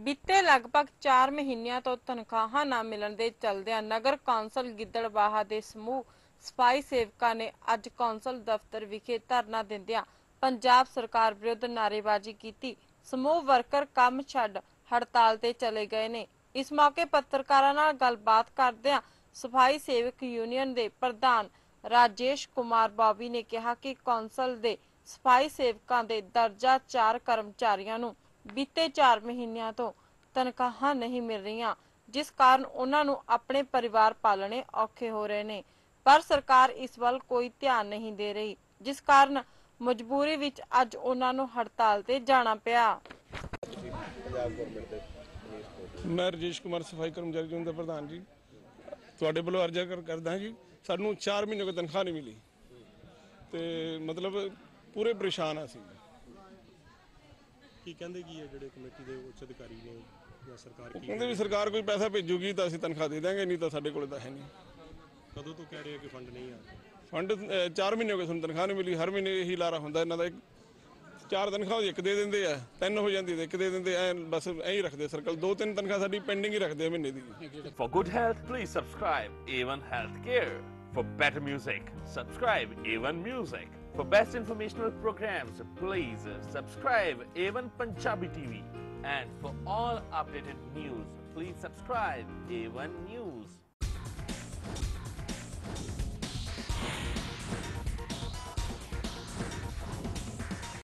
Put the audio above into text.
ਬੀਤੇ ਲਗਭਗ 4 ਮਹੀਨਿਆਂ ਤੋਂ ਤਨਖਾਹਾਂ ਨਾ ਮਿਲਣ ਦੇ ਚਲਦਿਆਂ ਨਗਰ ਕੌਂਸਲ ਗਿੱਦੜਬਾਹਾ ਦੇ ਸਮੂਹ ਸਫਾਈ ਸੇਵਕਾਂ ਨੇ ਅੱਜ ਕੌਂਸਲ ਦਫ਼ਤਰ ਵਿਖੇ ਧਰਨਾ ਦਿੰਦਿਆਂ ਪੰਜਾਬ ਸਰਕਾਰ ਵਿਰੁੱਧ ਨਾਅਰੇਬਾਜ਼ੀ ਕੀਤੀ। ਸਮੂਹ ਵਰਕਰ ਕੰਮ ਛੱਡ ਹੜਤਾਲ ਤੇ ਚਲੇ ਗਏ ਨੇ। ਇਸ ਮੌਕੇ ਪੱਤਰਕਾਰਾਂ ਨਾਲ ਗੱਲਬਾਤ ਕਰਦਿਆਂ ਸਫਾਈ ਸੇਵਕ ਯੂਨੀਅਨ ਦੇ ਪ੍ਰਧਾਨ ਰਾਜੇਸ਼ ਕੁਮਾਰ ਬੌਬੀ ਨੇ ਕਿਹਾ ਕਿ ਕੌਂਸਲ ਦੇ ਸਫਾਈ ਸੇਵਕਾਂ ਦੇ ਦਰਜਾ 4 ਕਰਮਚਾਰੀਆਂ ਨੂੰ बीते 4 महीनों तो तनख्वाह नहीं मिल रही, जिस कारण उन्होंने अपने परिवार पालने औखे हो रहे ने, पर सरकार इस वल कोई ध्यान नहीं दे रही, जिस कारण मजबूरी विच अज उन्होंने हड़ताल ते जाना पिया। मैं राजेश कुमार सफाई कर्मचारी यूनियन का प्रधान जी तुहाडे वल्लों अर्जा करदा जी। सानू 4 महीने की तनख्वाह नहीं मिली ते मतलब पूरे परेशान असीं। ਕੀ ਕਹਿੰਦੇ ਕੀ ਹੈ ਜਿਹੜੇ ਕਮੇਟੀ ਦੇ ਉੱਚ ਅਧਿਕਾਰੀ ਨੇ ਜਾਂ ਸਰਕਾਰ ਕੀ ਕਹਿੰਦੇ ਵੀ ਸਰਕਾਰ ਕੋਈ ਪੈਸਾ ਭੇਜੂਗੀ ਤਾਂ ਅਸੀਂ ਤਨਖਾਹ ਦੇ ਦਾਂਗੇ, ਨਹੀਂ ਤਾਂ ਸਾਡੇ ਕੋਲ ਤਾਂ ਹੈ ਨਹੀਂ। ਕਦੋਂ ਤੋਂ ਕਹਿ ਰਹੇ ਕਿ ਫੰਡ ਨਹੀਂ ਆ? ਫੰਡ 4 ਮਹੀਨੇ ਹੋ ਗਏ ਸਾਨੂੰ ਤਨਖਾਹ ਨਹੀਂ ਮਿਲੀ। ਹਰ ਮਹੀਨੇ ਇਹੀ ਲਾਰਾ ਹੁੰਦਾ ਇਹਨਾਂ ਦਾ, 4 ਤਨਖਾਹ ਇੱਕ ਦੇ ਦਿੰਦੇ ਆ, 3 ਹੋ ਜਾਂਦੀ ਤੇ 1 ਦੇ ਦਿੰਦੇ ਐ, ਬਸ ਐਂ ਹੀ ਰੱਖਦੇ ਸਰਕਲ। 2-3 ਤਨਖਾਹ ਸਾਡੀ ਪੈਂਡਿੰਗ ਹੀ ਰੱਖਦੇ ਆ ਮਹੀਨੇ ਦੀ। For good health, please subscribe A1 Healthcare. For better music, subscribe A1 Music. For best informational programs, please subscribe A1 Punjabi TV. And for all updated news, please subscribe A1 News.